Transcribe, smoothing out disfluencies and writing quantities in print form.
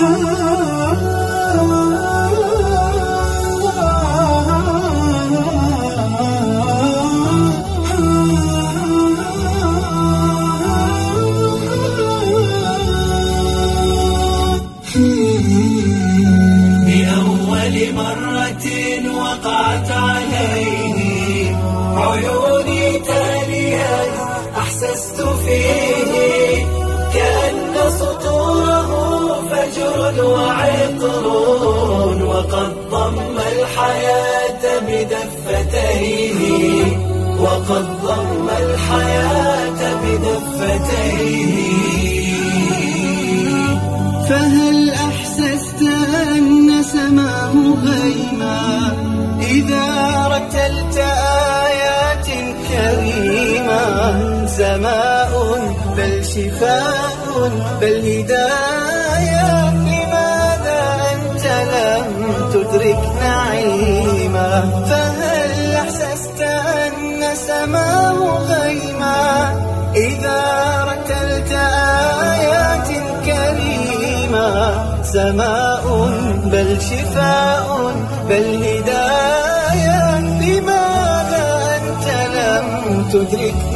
بأول مرة وقعت عليه عيوني تاليا أحسست فيه كأن سطوره فجر وعطر وقد ضم الحياة بدفتيه وقد ضم الحياة بدفتيه. فهل أحسست أن سماه غيما إذا رتلت آيات كريمة؟ سماء بل شفاء بل هداية، لماذا أنت لم تدرك نعيما؟ فهل أحسست أن سماه غيما إذا رتلت آيات كريمة؟ سماء بل شفاء بل هداية، لماذا أنت لم تدرك